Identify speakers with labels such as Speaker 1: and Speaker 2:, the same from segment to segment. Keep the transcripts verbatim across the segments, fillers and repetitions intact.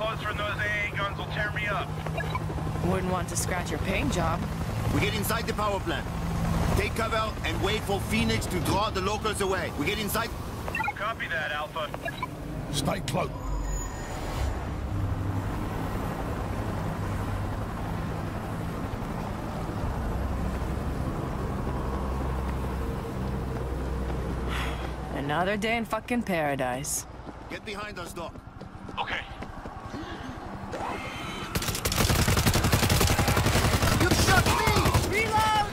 Speaker 1: closer and those A A guns will tear me up.
Speaker 2: Wouldn't want to scratch your paint job.
Speaker 3: We get inside the power plant. Take cover and wait for Phoenix to draw the locals away. We get inside...
Speaker 1: Copy that, Alpha.
Speaker 4: Stay close.
Speaker 2: Another day in fucking paradise.
Speaker 3: Get behind us, Doc.
Speaker 1: Okay.
Speaker 3: You shot me!
Speaker 2: Reload!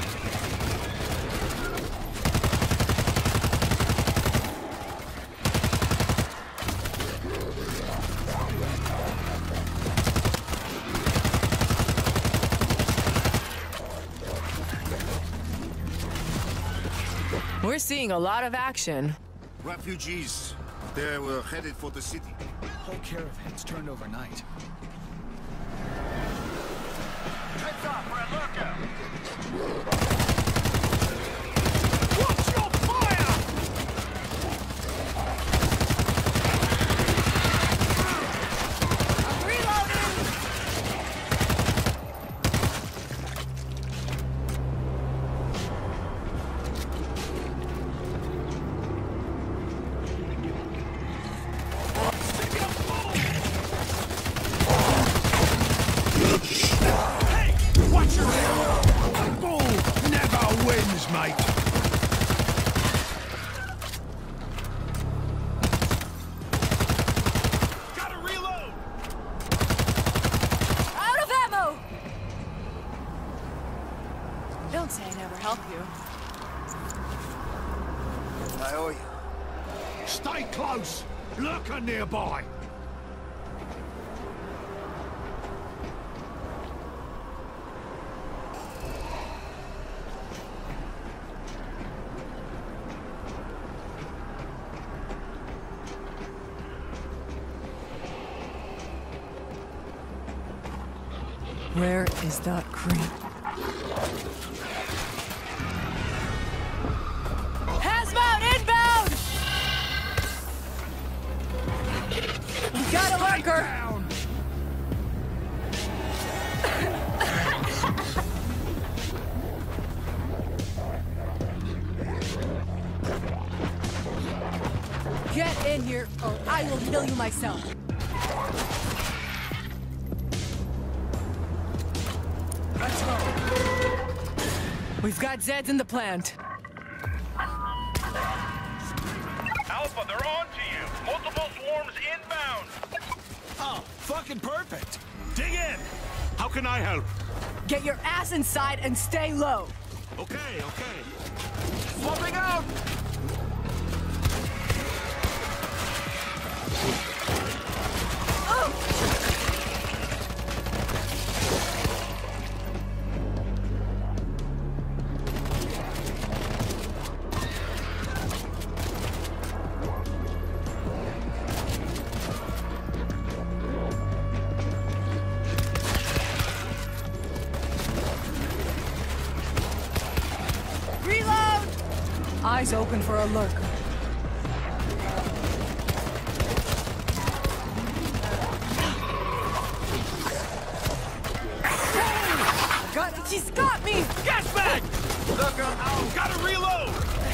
Speaker 2: We're seeing a lot of action.
Speaker 3: Refugees. They were headed for the city.
Speaker 4: Whole caravan's turned overnight.
Speaker 1: Heads up, we're at lookout.
Speaker 4: Watch your fire!
Speaker 2: I'm reloading!
Speaker 4: Mate.
Speaker 1: Gotta reload!
Speaker 2: Out of ammo! Don't say I never help you.
Speaker 3: I owe you.
Speaker 4: Stay close. Lurker nearby.
Speaker 2: Where is that creep? Hazmat inbound! We got a lurker!
Speaker 4: Down.
Speaker 2: Get in here, or I will kill you myself. Let's go. We've got Zeds in the plant.
Speaker 1: Alpha, they're on to you. Multiple swarms inbound.
Speaker 4: Oh, fucking perfect. Dig in. How can I help?
Speaker 2: Get your ass inside and stay low.
Speaker 4: Okay, okay.
Speaker 3: Swapping out!
Speaker 2: Reload! Eyes open for a lurker. Got it! She's got me!
Speaker 1: Gas bag! Look out! Gotta reload!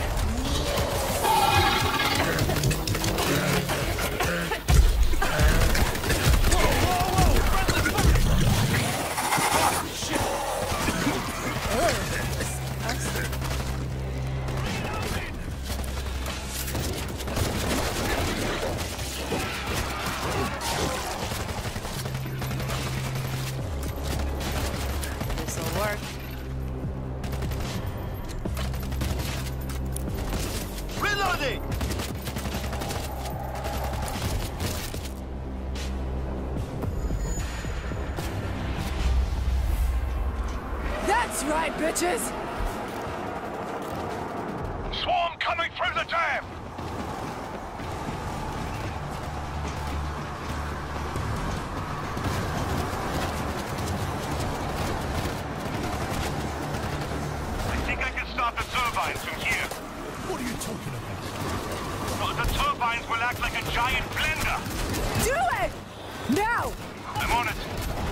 Speaker 2: This'll work.
Speaker 3: Reloading!
Speaker 2: That's right, bitches!
Speaker 1: Swarm coming through the jam! I think I can start the turbines from here.
Speaker 4: What are you talking about?
Speaker 1: Well, the turbines will act like a giant blender.
Speaker 2: Do it! Now!
Speaker 1: I'm on it.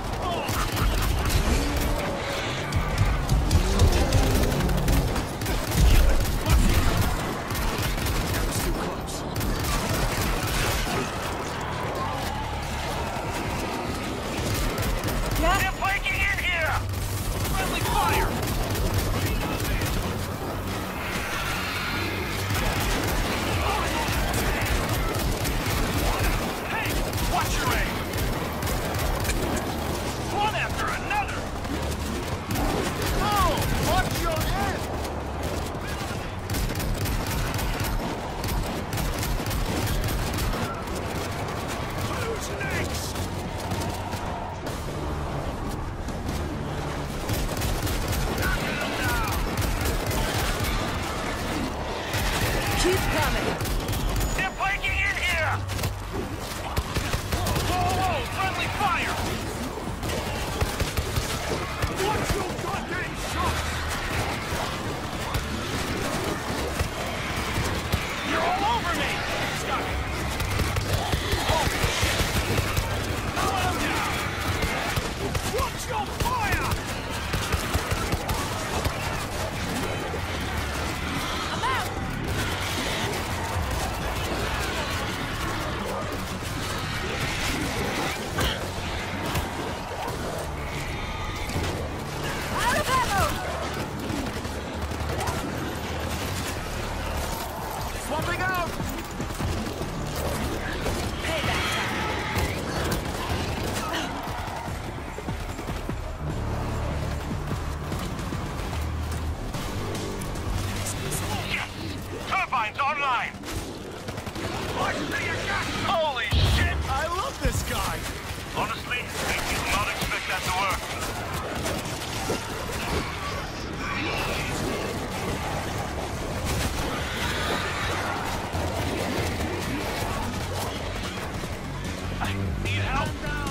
Speaker 1: They're breaking in here! Friendly fire! Hey, watch your aim! One after another!
Speaker 3: Oh, watch your head!
Speaker 4: Who's next?
Speaker 2: Keep coming!
Speaker 1: They're breaking in here! Whoa, whoa, friendly fire!
Speaker 4: Watch your goddamn shot!
Speaker 1: You're all over me!
Speaker 4: Stop it! Holy shit! Now I'm down! Watch your fire!
Speaker 2: I'm out! Out of ammo!
Speaker 3: Swapping out!
Speaker 2: Payback time.
Speaker 1: Turbines online! Holy shit!
Speaker 4: I love this guy!
Speaker 1: Honestly, I did not expect that to work. I need help.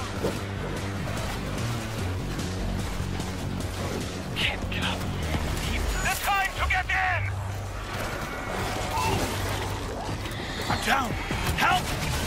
Speaker 1: Can't get up. It's time to get in!
Speaker 4: I'm down! Help!